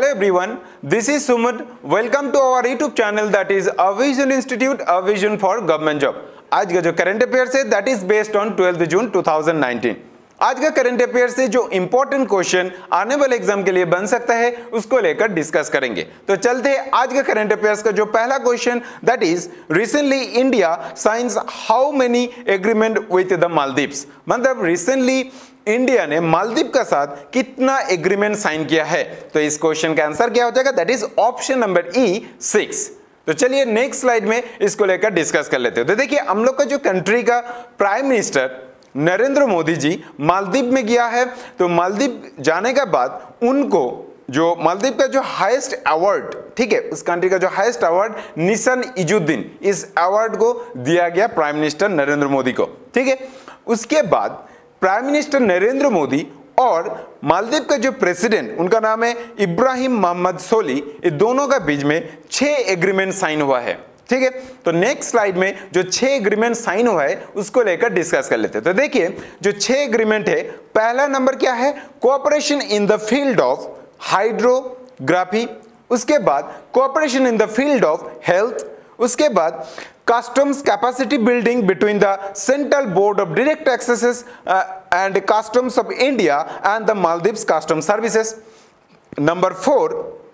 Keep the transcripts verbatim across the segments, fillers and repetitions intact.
Hello everyone, this is Sumit. Welcome to our YouTube channel that is Avision Institute, Avision for Government Job. आज का जो current affairs है that is based on twelfth June two thousand nineteen. आज का current affairs से जो important question आने वाले एग्जाम के लिए बन सकता है उसको लेकर डिस्कस करेंगे. तो चलते हैं आज का करंट अफेयर्स का जो पहला question that is recently India science how many agreement with the Maldives. मतलब रिसेंटली इंडिया ने मालदीव का साथ कितना एग्रीमेंट साइन किया है. तो इस क्वेश्चन का आंसर क्या हो जाएगा that is option number E six. तो चलिए नेक्स्ट स्लाइड में इसको लेकर डिस्कस कर लेते हैं. तो देखिए हम लोग का जो कंट्री का प्राइम मिनिस्टर नरेंद्र मोदी जी मालदीव में गया है. तो मालदीव जाने के बाद उनको जो मालदीव का जो हाईएस्ट अवार्ड, ठीक है, उस कंट्री का जो हाईएस्ट अवार्ड निशान इजुद्दीन, इस अवार्ड को दिया गया प्राइम मिनिस्टर नरेंद्र मोदी को. ठीक है, उसके बाद प्राइम मिनिस्टर नरेंद्र मोदी और मालदीव का जो प्रेसिडेंट उनका नाम है इब्राहिम मोहम्मद सोली, ये दोनों का बीच में छह एग्रीमेंट साइन हुआ है. ठीक है, तो नेक्स्ट स्लाइड में जो छह एग्रीमेंट साइन हुआ है उसको लेकर डिस्कस कर लेते हैं. तो देखिए जो छह एग्रीमेंट है, पहला नंबर क्या है, cooperation in the field of hydrography. उसके बाद cooperation in the field of health. उसके बाद customs capacity building between the Central Board of Direct Taxes uh, and Customs of India and the Maldives Customs Services. Number four,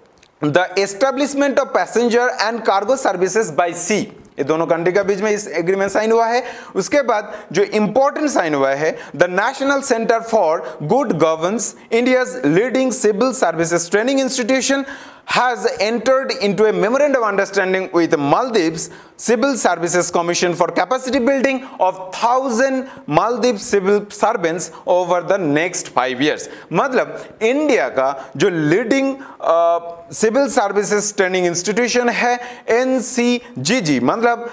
the establishment of passenger and cargo services by sea. ये दोनों country का बीच में इस agreement sign हुआ है. उसके बाद जो इंपॉर्टेंट साइन हुआ है, the national centre for good governance, India's leading civil services training institution, has entered into a memorandum of understanding with Maldives Civil Services Commission for capacity building of thousand Maldives civil servants over the next five years. मतलब India का जो leading civil services training institution है N C G G, मतलब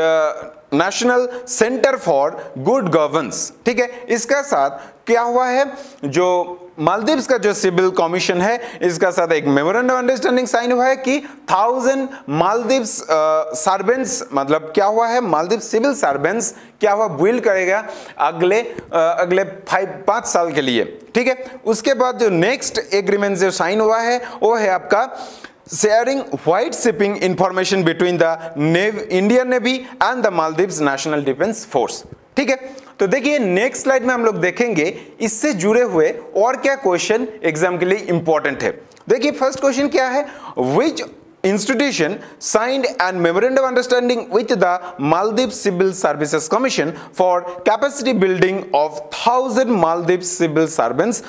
national centre for good governance. ठीक है, इसका साथ क्या हुआ है, जो मालदीव्स का जो सिविल कमीशन है इसका साथ एक मेमोरेंडम अंडरस्टैंडिंग साइन हुआ है कि थाउजेंड मालदीव्स सर्वेंट्स, मतलब क्या हुआ है, मालदीव सिविल सर्वेंट्स क्या हुआ बिल्ड करेगा अगले uh, अगले फाइव पांच साल के लिए. ठीक है, उसके बाद जो नेक्स्ट एग्रीमेंट जो साइन हुआ है वो है आपका sharing white shipping information between the Indian navy and the Maldives national defence force. ठीक है, तो देखिए नेक्स्ट स्लाइड में हम लोग देखेंगे इससे जुड़े हुए और क्या क्वेश्चन एग्जाम के लिए इंपॉर्टेंट है. देखिए फर्स्ट क्वेश्चन क्या है, विच institution signed and memorandum understanding with the Maldives Civil Services Commission for capacity building of thousand Maldives civil servants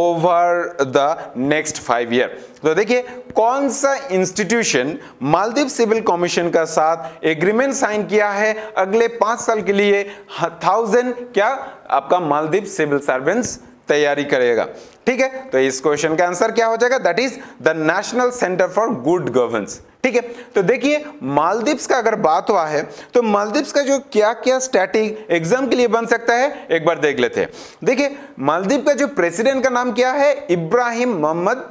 over the next five year. तो देखिए कौन सा इंस्टीट्यूशन मालदीव सिविल कमीशन का साथ एग्रीमेंट साइन किया है अगले पांच साल के लिए थाउजेंड क्या आपका मालदीव सिविल सर्वेंट्स तैयारी करेगा. ठीक है, तो इस क्वेश्चन का आंसर क्या हो जाएगा that is the national centre for good governance. ठीक है, तो देखिए मालदीव्स का अगर बात हुआ है तो मालदीव्स का जो क्या क्या स्टैटिक एग्जाम के लिए बन सकता है एक बार देख लेते हैं. देखिए मालदीव का जो प्रेसिडेंट का नाम क्या है, इब्राहिम मोहम्मद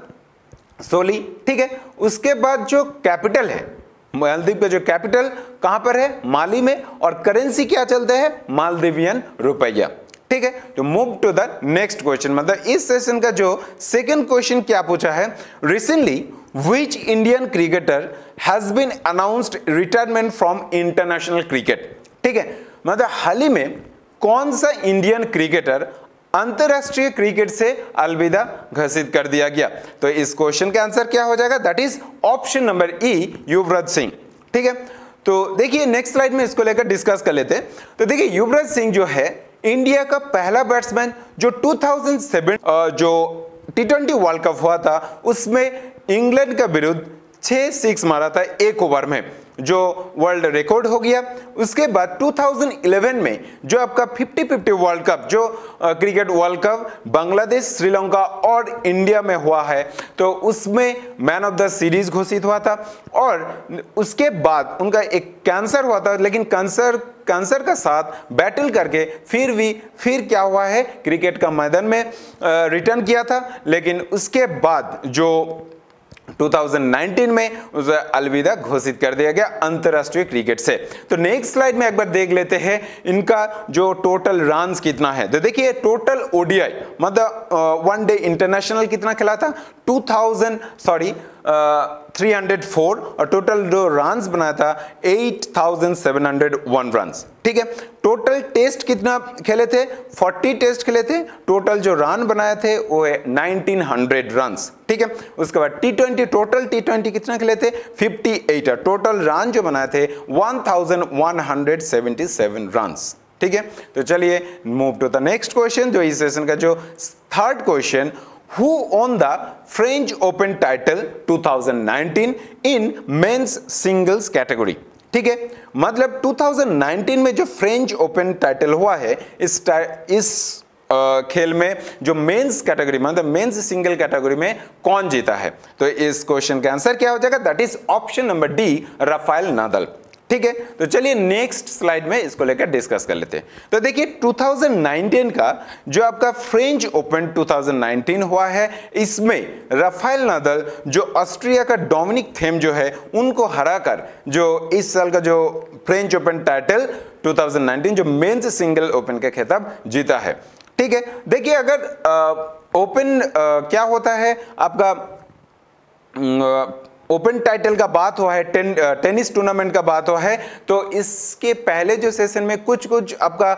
सोली. ठीक है, उसके बाद जो कैपिटल है, मालदीव का जो कैपिटल कहां पर है, माली में, और करेंसी क्या चलते हैं, मालदीवियन रुपया. ठीक है, तो move to the next question. मतलब इस सेशन का जो सेकंड क्वेश्चन क्या पूछा है, recently which Indian cricketer has been announced retirement from international cricket. ठीक है, मतलब हाल ही में कौन सा इंडियन क्रिकेटर अंतरराष्ट्रीय क्रिकेट से अलविदा घोषित कर दिया गया. तो इस क्वेश्चन का आंसर क्या हो जाएगा that is option number E Yuvraj Singh. ठीक है, तो देखिए नेक्स्ट स्लाइड में इसको लेकर डिस्कस कर लेते हैं. तो देखिए युवराज सिंह जो है इंडिया का पहला बैट्समैन जो टू थाउजेंड सेवन जो टी ट्वेंटी वर्ल्ड कप हुआ था उसमें इंग्लैंड का विरुद्ध छह सिक्स मारा था एक ओवर में, जो वर्ल्ड रिकॉर्ड हो गया. उसके बाद टू थाउजेंड इलेवन में जो आपका फिफ्टी फिफ्टी वर्ल्ड कप जो cricket world cup Bangladesh, Sri Lanka और इंडिया में हुआ है, तो उसमें मैन ऑफ द सीरीज घोषित हुआ था. और उसके बाद उनका एक कैंसर हुआ था, लेकिन कैंसर कैंसर का साथ बैटल करके फिर भी फिर क्या हुआ है, क्रिकेट का मैदान में रिटर्न किया था. लेकिन उसके बाद जो दो हज़ार उन्नीस में उसे अलविदा घोषित कर दिया गया अंतरराष्ट्रीय क्रिकेट से। तो नेक्स्ट स्लाइड में एक बार देख लेते हैं इनका जो टोटल रन्स कितना है। तो देखिए टोटल ओडीआई मतलब वन डे इंटरनेशनल कितना खेला था, two thousand sorry three hundred four, और टोटल जो रन्स बनाया था eight thousand seven hundred one runs. ठीक है, टोटल टेस्ट कितना खेले थे, फोर्टी टेस्ट खेले थे, टोटल जो रन बनाए थे वो है नाइनटीन हंड्रेड रन्स। ठीक है, उसके बाद T twenty total T twenty कितना खेले थे, फिफ्टी एट, टोटल रन जो बनाए थे one thousand one hundred seventy seven runs. ठीक है, तो चलिए move to the next question, जो इस सेशन का जो third question, Who won the French Open title twenty nineteen in men's singles category? ठीक है, मतलब दो हज़ार उन्नीस में जो फ्रेंच ओपन टाइटल हुआ है इस इस आ, खेल में जो मेंस कैटेगरी मतलब मेंस सिंगल कैटेगरी में कौन जीता है। तो इस क्वेश्चन का आंसर क्या हो जाएगा, that is option number D, Rafael Nadal. ठीक है, तो चलिए नेक्स्ट स्लाइड में इसको लेकर डिस्कस कर लेते हैं। तो देखिए दो हज़ार उन्नीस का जो आपका फ्रेंच ओपन दो हज़ार उन्नीस हुआ है, इसमें राफेल नादाल जो ऑस्ट्रिया का डोमिनिक थीम जो है उनको हराकर जो इस साल का जो फ्रेंच ओपन टाइटल दो हज़ार उन्नीस जो मेंस सिंगल ओपन का खिताब जीता है। ठीक है, देखिए अगर ओपन क्या होता है आपका आ, ओपन टाइटल का बात हुआ है, टेन, टेनिस टूर्नामेंट का बात हुआ है, तो इसके पहले जो सेशन में कुछ कुछ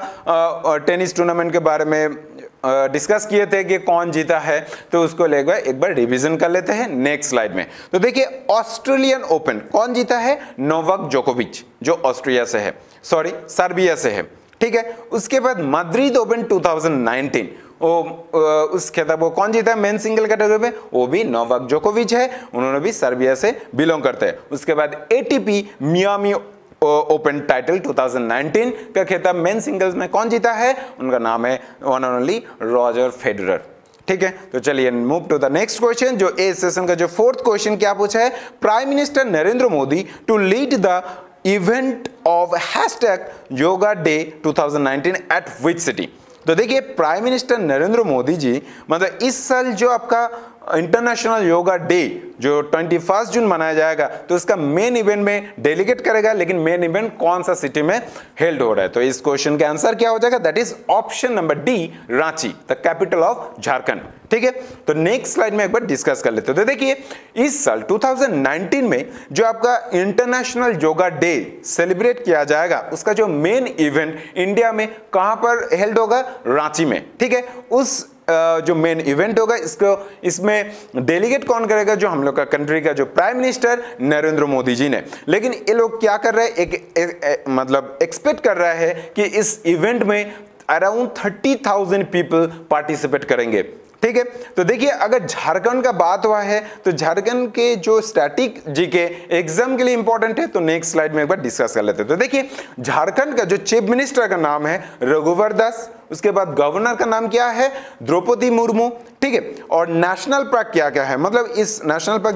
आपका टेनिस टूर्नामेंट के बारे में डिस्कस किए थे कि कौन जीता है, तो उसको लेकर एक बार रिवीजन कर लेते हैं नेक्स्ट स्लाइड में। तो देखिए ऑस्ट्रेलियन ओपन कौन जीता है, नोवाक जोकोविच जो ऑस्ट्रिया से है, सॉरी सर्बिया से है। ठीक है, उसके बाद मैड्रिड ओपन दो हज़ार उन्नीस वो उस खिताब को कौन जीता है मेन सिंगल कैटेगरी में, वो भी नोवाक जोकोविच है, उन्होंने भी सर्बिया से बिलोंग करते हैं। उसके बाद एटीपी मियामी ओपन टाइटल दो हज़ार उन्नीस का खिताब मेन सिंगल्स में कौन जीता है, उनका नाम है one and only Roger Federer. ठीक है, तो चलिए move to the next question, जो इस सेशन का जो फोर्थ क्वेश्चन क्या पूछा है, prime minister Narendra Modi to lead the event of hashtag yoga day दो हज़ार उन्नीस एट विच सिटी। तो देखिए प्राइम मिनिस्टर नरेंद्र मोदी जी मतलब इस साल जो आपका इंटरनेशनल योगा डे जो इक्कीस जून मनाया जाएगा, तो इसका मेन इवेंट में डेलीगेट करेगा, लेकिन मेन इवेंट कौन सा सिटी में हेल्ड हो रहा है। तो इस क्वेश्चन का आंसर क्या हो जाएगा, that is option number D, Ranchi, the capital of Jharkhand. ठीक है, तो नेक्स्ट स्लाइड में एक बार डिस्कस कर लेते हैं। तो देखिए इस साल दो हज़ार उन्नीस में जो आपका इंटरनेशनल योगा डे सेलिब्रेट किया जाएगा, उसका जो मेन इवेंट इंडिया में कहां पर हेल्ड होगा, रांची में। ठीक है, उस जो मेन इवेंट होगा इसको इसमें डेलीगेट कौन करेगा, जो हम लोग का कंट्री का जो प्राइम मिनिस्टर नरेंद्र मोदी जी ने। लेकिन ये लोग क्या कर रहे हैं, एक, एक, एक मतलब एक्सपेक्ट कर रहा है कि इस इवेंट में around thirty thousand people participate करेंगे। ठीक है, तो देखिए अगर झारखंड का बात हुआ है तो झारखंड के जो स्टैटिक जीके एग्जाम के लिए इंपॉर्टेंट है, तो नेक्स्ट स्लाइड में एक बार डिस्कस कर लेते हैं। तो देखिए झारखंड का जो चीफ मिनिस्टर का नाम है रघुवर दास, उसके बाद गवर्नर का नाम क्या है, द्रौपदी मुर्मू। ठीक है, और नेशनल पार्क क्या क्या है, मतलब इस नेशनल पार्क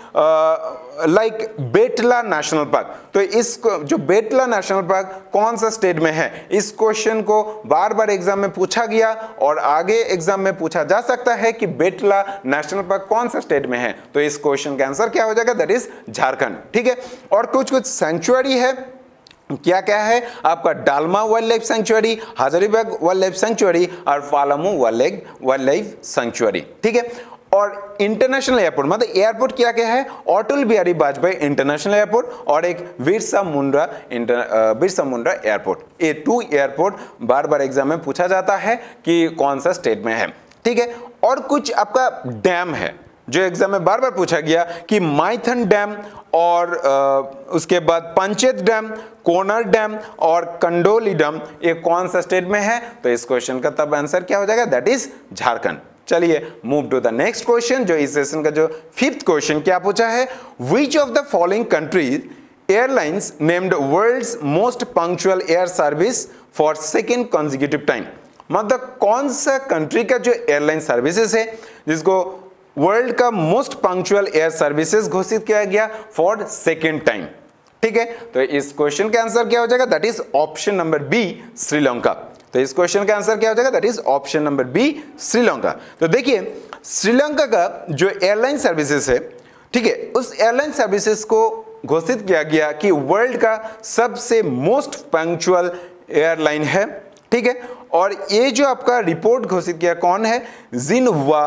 जब लाइक बेटला नेशनल पार्क, तो इस जो बेटला नेशनल पार्क कौन सा स्टेट में है, इस क्वेश्चन को बार बार एग्जाम में पूछा गया और आगे एग्जाम में पूछा जा सकता है कि बेटला नेशनल पार्क कौन सा स्टेट में है। तो इस क्वेश्चन का आंसर क्या हो जाएगा, दैट इज झारखंड। ठीक है, और कुछ कुछ सेंचुरी है, क्या क्या है आपका, Dalma wild life sanctuary, Hazaribagh wild life sanctuary और पालामू वाइल्ड लाइफ सेंचुरी। ठीक है, और इंटरनेशनल एयरपोर्ट मतलब एयरपोर्ट क्या क्या है, अटल बिहारी वाजपेयी इंटरनेशनल एयरपोर्ट और एक बिरसा मुंडा बिरसा मुंडा एयरपोर्ट। ये टू एयरपोर्ट बार बार एग्जाम में पूछा जाता है कि कौन सा स्टेट में है। ठीक है, और कुछ आपका डैम है जो एग्जाम में बार बार पूछा गया कि माइथन डैम और आ, उसके बाद पंचेत डैम, कोनर डैम और कंडोली डैम, ये कौन सा स्टेट में है। तो इस क्वेश्चन का तब आंसर क्या हो जाएगा, दैट इज झारखंड। चलिए move to the next question, जो इस सेशन का जो फिफ्थ क्वेश्चन क्या पूछा है, which of the following countries airlines named world's most punctual air service for second consecutive time. मतलब कौन सा कंट्री का जो एयरलाइन सर्विसेज है जिसको वर्ल्ड का मोस्ट पंक्चुअल एयर सर्विसेज घोषित किया गया फॉर सेकेंड टाइम। ठीक है, तो इस क्वेश्चन का आंसर क्या हो जाएगा, that is option number B, Sri Lanka. तो इस क्वेश्चन का आंसर क्या हो जाएगा, that is option number B, Sri Lanka. तो देखिए श्रीलंका का जो एयरलाइन सर्विसेज है, ठीक है, उस एयरलाइन सर्विसेज को घोषित किया गया कि वर्ल्ड का सबसे मोस्ट पंक्चुअल एयरलाइन है। ठीक है, और ये जो आपका रिपोर्ट घोषित किया कौन है, जिनहुआ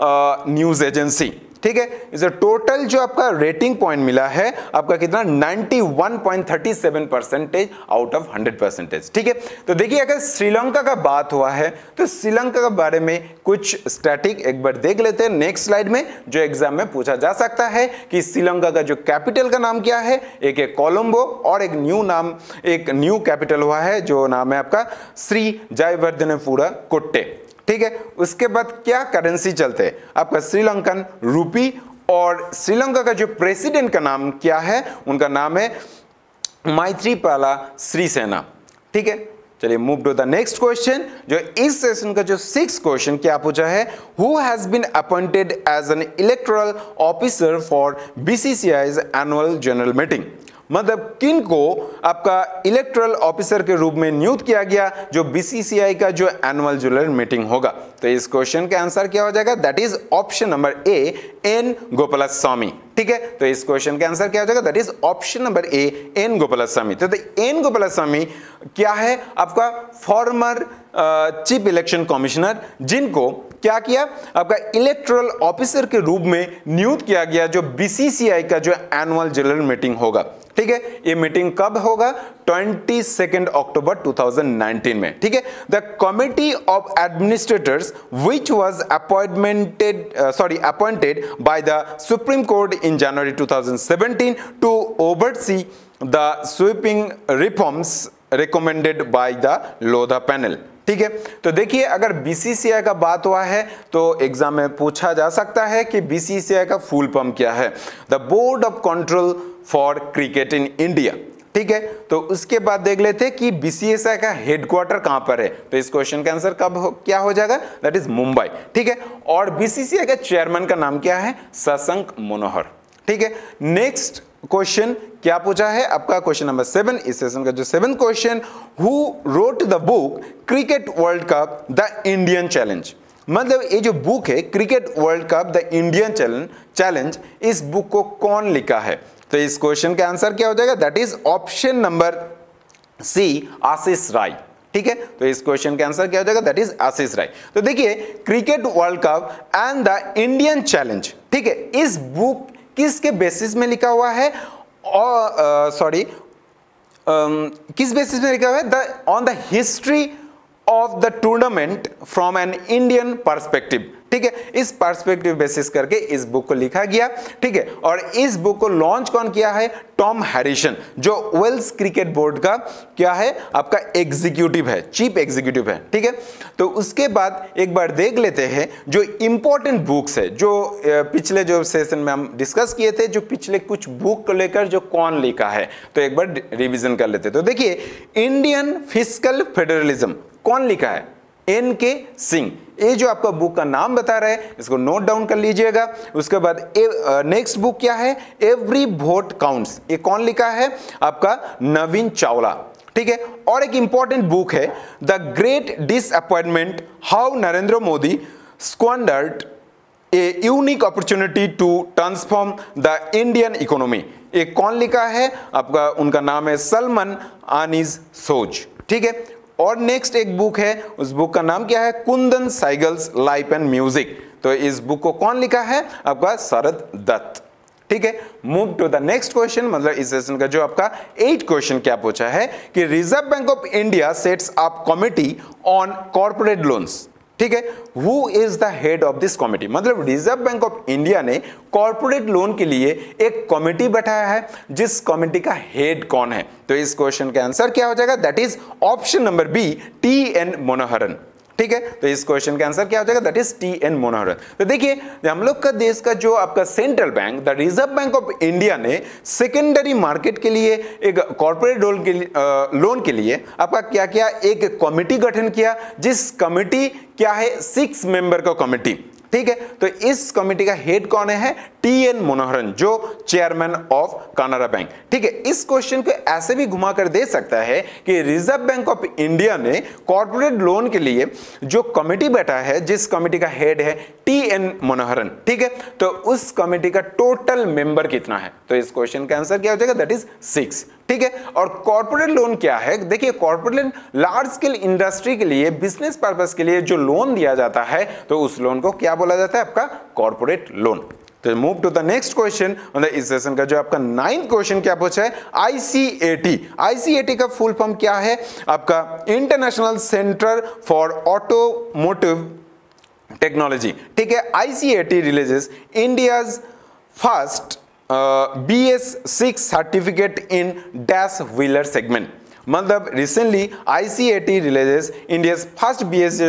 न्यूज एजेंसी। ठीक है, इसे टोटल जो आपका रेटिंग पॉइंट मिला है आपका कितना, इक्यानवे पॉइंट तीन सात percentage out of hundred percentage. ठीक है, तो देखिए अगर श्रीलंका का बात हुआ है तो श्रीलंका के बारे में कुछ स्टैटिक एक बार देख लेते हैं नेक्स्ट स्लाइड में, जो एग्जाम में पूछा जा सकता है कि श्रीलंका का जो कैपिटल का नाम क्या है, एक है कोलंबो और एक न्यू नाम, एक न्यू कैपिटल हुआ है जो नाम है आपका श्री जयवर्धनेपुरा कोट्टे। ठीक है, उसके बाद क्या करेंसी चलते हैं, आपका श्रीलंकन रूपी, और श्रीलंका का जो प्रेसिडेंट का नाम क्या है, उनका नाम है मैत्रीपाला सिरिसेना। ठीक है, चलिए move to the next question, जो इस सेशन का जो सिक्स क्वेश्चन क्या पूछा है, who has been appointed as an electoral officer for BCCI's annual general meeting. मतलब किन को आपका इलेक्टोरल ऑफिसर के रूप में नियुक्त किया गया जो बीसीसीआई का जो एनुअल जनरल मीटिंग होगा। तो इस क्वेश्चन का आंसर क्या हो जाएगा, that is option number A, N Gopalaswami. ठीक है, तो इस क्वेश्चन का आंसर क्या हो जाएगा, that is option number A, N Gopalaswami. तो एन गोपालस्वामी क्या है, आपका फॉर्मर चीफ इलेक्शन कमिश्नर, जिनको क्या किया, आपका इलेक्टोरल ऑफिसर के रूप में नियुक्त किया गया जो बीसीसीआई का जो एनुअल जनरल मीटिंग होगा। ठीक है, ये मीटिंग कब होगा, बाईस अक्टूबर दो हज़ार उन्नीस में। ठीक है, the committee of administrators which was appointed sorry appointed by the Supreme Court in January दो हज़ार सत्रह to oversee the sweeping reforms recommended by the Lodha panel. ठीक है, तो देखिए अगर बीसीसीआई का बात हुआ है तो एग्जाम में पूछा जा सकता है कि बीसीसीआई का फुल फॉर्म क्या है, the Board of Control for Cricket in India. ठीक है, तो उसके बाद देख लेते हैं कि बीसीसीआई का हेडक्वार्टर कहां पर है। तो इस क्वेश्चन का आंसर कब हो, क्या हो जाएगा, दैट इज मुंबई। ठीक है, और बीसीसीआई का चेयरमैन का नाम क्या है, शशांक मनोहर। ठीक है, नेक्स्ट क्वेश्चन क्या पूछा है आपका, क्वेश्चन नंबर सेवन, इस सेशन का जो seven question, who wrote the book Cricket world Cup the Indian Challenge. मतलब ये जो बुक है Cricket world Cup the Indian Challenge Challenge इस बुक को कौन लिखा है। तो इस क्वेश्चन का आंसर क्या हो जाएगा, that is option number C, Ashish Rai. ठीक है, तो इस क्वेश्चन का आंसर क्या हो जाएगा, दैट इज आशीष राय। तो देखिए Cricket world Cup and the Indian Challenge, ठीक है, इस बुक किसके बेसिस में लिखा हुआ है, और सॉरी किस बेसिस में लिखा हुआ है, the on the history of the tournament from an Indian perspective. ठीक है, इस पर्सपेक्टिव बेसिस करके इस बुक को लिखा गया। ठीक है, और इस बुक को लॉन्च कौन किया है, टॉम हैरिसन, जो वेल्स क्रिकेट बोर्ड का क्या है, आपका एग्जीक्यूटिव है, चीफ एग्जीक्यूटिव है। ठीक है, तो उसके बाद एक बार देख लेते हैं जो इंपॉर्टेंट बुक्स है, जो पिछले जो सेशन में हम डिस्कस किए थे, जो पिछले कुछ बुक को लेकर जो कौन लिखा है, तो एक बार रिवीजन कर लेते हैं। तो देखिए इंडियन फिस्कल फेडरलिज्म कौन लिखा है, एन के सिंह। ये जो आपका बुक का नाम बता रहा है, इसको नोट डाउन कर लीजिएगा। उसके बाद नेक्स्ट बुक क्या है, एवरी वोट काउंट्स, ये कौन लिखा है, आपका नवीन चावला। ठीक है, और एक इंपॉर्टेंट बुक है the Great Disappointment, how Narendra Modi squandered a unique opportunity to transform the Indian economy. ये कौन लिखा है, आपका उनका नाम है सलमान अनीस सोज। ठीक है, और नेक्स्ट एक बुक है, उस बुक का नाम क्या है, Kundan Saigal's life and music. तो इस बुक को कौन लिखा है, आपका शरद दत्त। ठीक है, move to the next question, मतलब इस सेशन का जो आपका एट क्वेश्चन क्या पूछा है कि Reserve Bank of India sets up committee on corporate loans. ठीक है, who is the head of this committee. मतलब रिजर्व बैंक ऑफ इंडिया ने कॉर्पोरेट लोन के लिए एक कमिटी बैठाया है, जिस कमिटी का हेड कौन है। तो इस क्वेश्चन का आंसर क्या हो जाएगा, that is option number B, T N Manoharan. ठीक है, तो इस क्वेश्चन का आंसर क्या हो जाएगा, that is T N Manoharan. तो देखिए हम लोग का देश का जो आपका central bank, the Reserve Bank of India ने सेकेंडरी मार्केट के लिए एक कॉर्पोरेट लोन के लिए लोन के लिए आपका क्या किया, एक कमिटी गठन किया, जिस कमिटी क्या है, सिक्स मेंबर का कमिटी, ठीक है। तो इस कमेटी का हेड कौन है? टी एन मनोहरन, जो चेयरमैन ऑफ कनाडा बैंक। ठीक है, इस क्वेश्चन को ऐसे भी घुमा कर दे सकता है कि रिजर्व बैंक ऑफ इंडिया ने कॉर्पोरेट लोन के लिए जो कमेटी बैठा है, जिस कमेटी का हेड है टी एन मनोहरन, ठीक है, तो उस कमेटी का टोटल मेंबर कितना है? तो इस क्वेश्चन का आंसर क्या हो जाएगा? That is six. ठीक है, और कॉर्पोरेट लोन क्या है? देखिए, corporate loan large scale industry के लिए, बिजनेस पर्पस के लिए जो लोन दिया जाता है, तो उस लोन को क्या बोला जाता है? आपका कॉर्पोरेट लोन। तो move to the next question. मतलब इस सेशन का जो आपका नाइन्थ क्वेश्चन क्या पूछा है? I C A T. I C A T का फुल फॉर्म क्या है? आपका International Centre for Automotive Technology. ठीक है, I C A T releases India's first B S six certificate in dash wheeler segment. मतलब recently I C A T releases India's first B S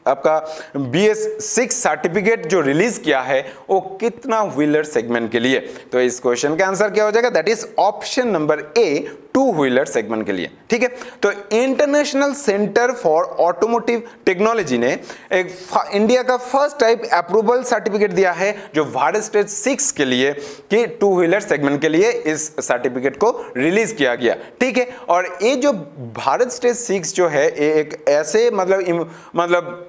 आपका B S six certificate जो release किया है वो कितना wheeler segment के लिए? तो इस क्वेश्चन का आंसर क्या हो जाएगा? That is option number A, two wheeler segment के लिए। ठीक है, तो International Centre for Automotive Technology ने एक इंडिया का फर्स्ट टाइप अप्रूवल सर्टिफिकेट दिया है जो भारत स्टेज सिक्स के लिए कि टू व्हीलर सेगमेंट के लिए इस सर्टिफिकेट को रिलीज किया गया। ठीक है, और ये जो भारत स्टेज सिक्स जो है ये एक ऐसे मतलब मतलब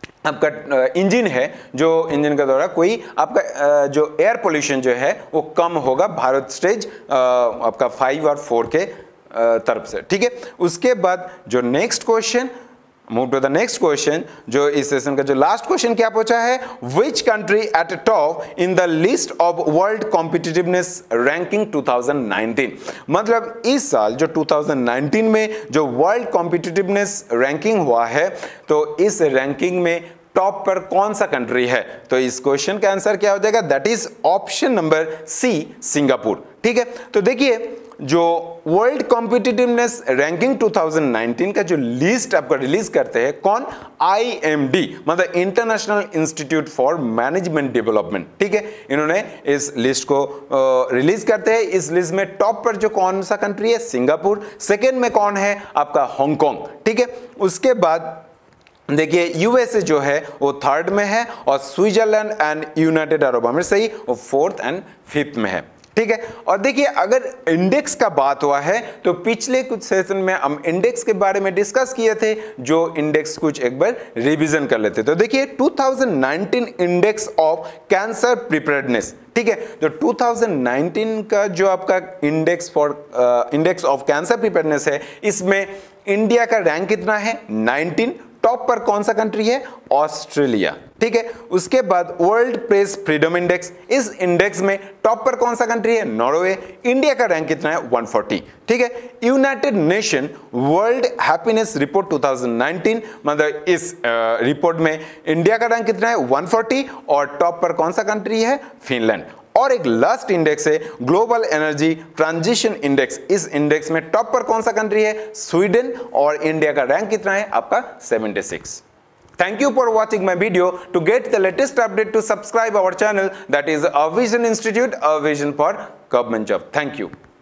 आपका इंजन है जो इंजन के द्वारा कोई आपका जो एयर पोल्यूशन जो है वो कम होगा भारत स्टेज आपका फाइव और फोर के तरफ से। ठीक है, उसके बाद जो next question, move to the next question, जो इस सेशन का जो लास्ट क्वेश्चन क्या पूछा है? Which country at top in the list of world competitiveness ranking two thousand nineteen. मतलब इस साल जो टू थाउजेंड नाइनटीन में जो वर्ल्ड कॉम्पिटिटिवनेस रैंकिंग हुआ है, तो इस रैंकिंग में टॉप पर कौन सा कंट्री है? तो इस क्वेश्चन का आंसर क्या हो जाएगा? That is option number C, Singapore. ठीक है, तो देखिए जो world competitiveness ranking two thousand nineteen का जो लिस्ट आपका रिलीज करते हैं कौन? आई एम डी, मतलब International Institute for Management Development. ठीक है, इन्होंने इस लिस्ट को रिलीज करते हैं। इस लिस्ट में टॉप पर जो कौन सा कंट्री है? सिंगापुर। सेकेंड में कौन है? आपका हांगकांग। ठीक है, उसके बाद देखिए यूएसए जो है वो थर्ड में है और स्विट्जरलैंड एंड यूनाइटेड अरब अमीरात सही वो फोर्थ एंड फिफ्थ में है। ठीक है, और देखिए अगर इंडेक्स का बात हुआ है तो पिछले कुछ सेशन में हम इंडेक्स के बारे में डिस्कस किए थे, जो इंडेक्स कुछ एक बार रिवीजन कर लेते। तो देखिए two thousand nineteen index of cancer preparedness. ठीक है, तो टू थाउजेंड नाइनटीन का जो आपका index for index of cancer preparedness है, इसमें इंडिया का रैंक कितना है? नाइनटीन। टॉप पर कौन सा कंट्री है? ऑस्ट्रेलिया। ठीक है, उसके बाद वर्ल्ड प्रेस फ्रीडम इंडेक्स, इस इंडेक्स में टॉप पर कौन सा कंट्री है? नॉर्वे। इंडिया का रैंक कितना है? One forty. ठीक है, United Nation World Happiness Report two thousand nineteen, मतलब इस रिपोर्ट में इंडिया का रैंक कितना है? वन फोर्टी और टॉप पर कौन सा कंट्री है? फिनलैंड। और एक लास्ट इंडेक्स है ग्लोबल एनर्जी ट्रांजिशन इंडेक्स, इस इंडेक्स में टॉप पर कौन सा कंट्री है? स्वीडन। और इंडिया का रैंक कितना है? आपका seventy six. Thank you for watching my video. To get the latest update, to subscribe our channel, that is Avision Institute, Avision for Government Job. Thank you.